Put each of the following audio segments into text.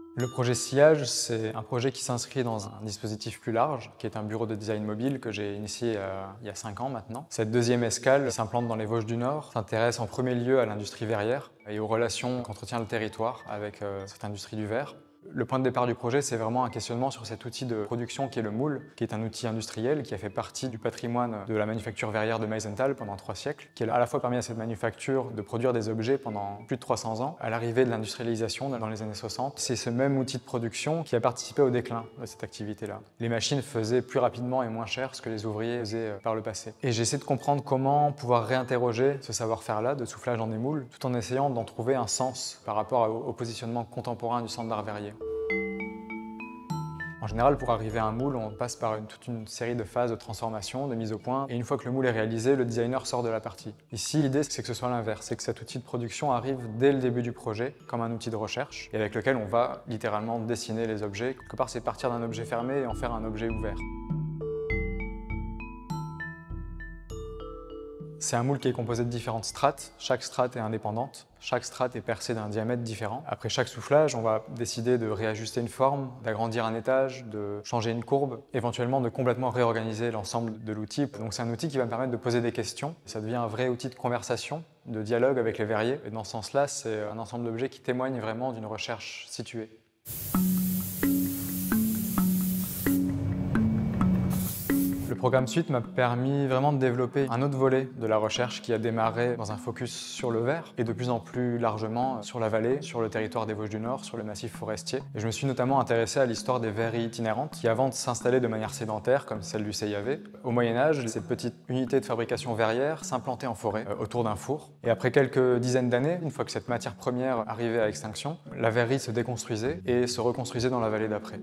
Le projet Sillage, c'est un projet qui s'inscrit dans un dispositif plus large, qui est un bureau de design mobile que j'ai initié il y a 5 ans maintenant. Cette deuxième escale s'implante dans les Vosges du Nord, s'intéresse en premier lieu à l'industrie verrière et aux relations qu'entretient le territoire avec cette industrie du verre. Le point de départ du projet, c'est vraiment un questionnement sur cet outil de production qui est le moule, qui est un outil industriel qui a fait partie du patrimoine de la manufacture verrière de Meisenthal pendant 3 siècles, qui a à la fois permis à cette manufacture de produire des objets pendant plus de 300 ans. À l'arrivée de l'industrialisation dans les années 60, c'est ce même outil de production qui a participé au déclin de cette activité-là. Les machines faisaient plus rapidement et moins cher ce que les ouvriers faisaient par le passé. Et j'essaie de comprendre comment pouvoir réinterroger ce savoir-faire-là de soufflage dans des moules, tout en essayant d'en trouver un sens par rapport au positionnement contemporain du centre d'art verrier. En général, pour arriver à un moule, on passe par toute une série de phases de transformation, de mise au point, et une fois que le moule est réalisé, le designer sort de la partie. Ici, l'idée, c'est que ce soit l'inverse, c'est que cet outil de production arrive dès le début du projet, comme un outil de recherche, et avec lequel on va littéralement dessiner les objets. Quelque part, c'est partir d'un objet fermé et en faire un objet ouvert. C'est un moule qui est composé de différentes strates. Chaque strate est indépendante. Chaque strate est percée d'un diamètre différent. Après chaque soufflage, on va décider de réajuster une forme, d'agrandir un étage, de changer une courbe, éventuellement de complètement réorganiser l'ensemble de l'outil. Donc c'est un outil qui va me permettre de poser des questions. Ça devient un vrai outil de conversation, de dialogue avec les verriers. Et dans ce sens-là, c'est un ensemble d'objets qui témoignent vraiment d'une recherche située. Le programme Suite m'a permis vraiment de développer un autre volet de la recherche qui a démarré dans un focus sur le verre et de plus en plus largement sur la vallée, sur le territoire des Vosges du Nord, sur le massif forestier. Et je me suis notamment intéressé à l'histoire des verreries itinérantes qui, avant de s'installer de manière sédentaire, comme celle du CIAV, au Moyen-Âge, ces petites unités de fabrication verrière s'implantaient en forêt, autour d'un four. Et après quelques dizaines d'années, une fois que cette matière première arrivait à extinction, la verrerie se déconstruisait et se reconstruisait dans la vallée d'après.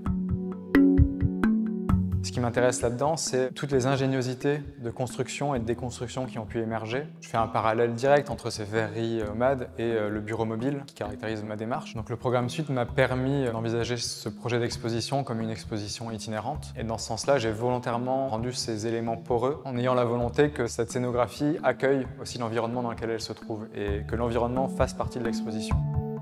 Ce qui m'intéresse là-dedans, c'est toutes les ingéniosités de construction et de déconstruction qui ont pu émerger. Je fais un parallèle direct entre ces verreries MAD et le bureau mobile qui caractérise ma démarche. Donc le programme Suite m'a permis d'envisager ce projet d'exposition comme une exposition itinérante. Et dans ce sens-là, j'ai volontairement rendu ces éléments poreux en ayant la volonté que cette scénographie accueille aussi l'environnement dans lequel elle se trouve et que l'environnement fasse partie de l'exposition.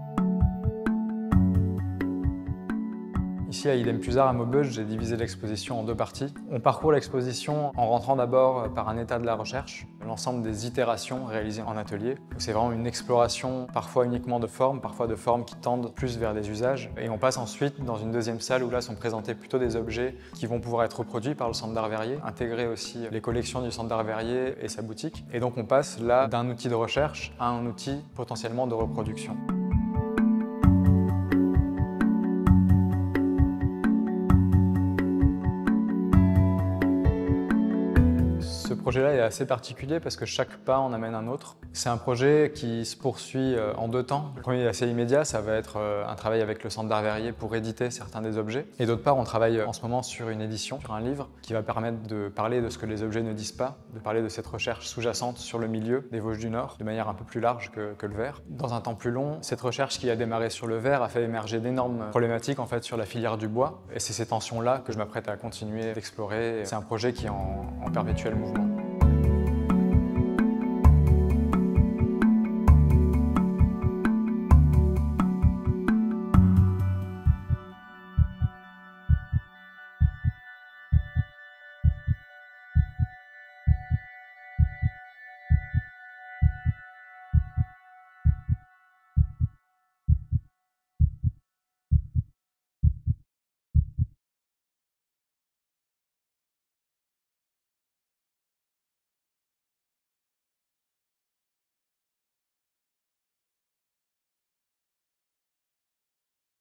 Ici à Idem plus Art à Maubeuge, j'ai divisé l'exposition en 2 parties. On parcourt l'exposition en rentrant d'abord par un état de la recherche, l'ensemble des itérations réalisées en atelier. C'est vraiment une exploration parfois uniquement de formes, parfois de formes qui tendent plus vers des usages. Et on passe ensuite dans une deuxième salle où là sont présentés plutôt des objets qui vont pouvoir être reproduits par le Centre d'Art Verrier, intégrer aussi les collections du Centre d'Art Verrier et sa boutique. Et donc on passe là d'un outil de recherche à un outil potentiellement de reproduction. Ce projet-là est assez particulier parce que chaque pas en amène un autre. C'est un projet qui se poursuit en 2 temps. Le premier est assez immédiat, ça va être un travail avec le Centre d'Art Verrier pour éditer certains des objets. Et d'autre part, on travaille en ce moment sur une édition, sur un livre qui va permettre de parler de ce que les objets ne disent pas, de parler de cette recherche sous-jacente sur le milieu des Vosges du Nord de manière un peu plus large que le verre. Dans un temps plus long, cette recherche qui a démarré sur le verre a fait émerger d'énormes problématiques en fait sur la filière du bois. Et c'est ces tensions-là que je m'apprête à continuer d'explorer. C'est un projet qui est en perpétuel mouvement.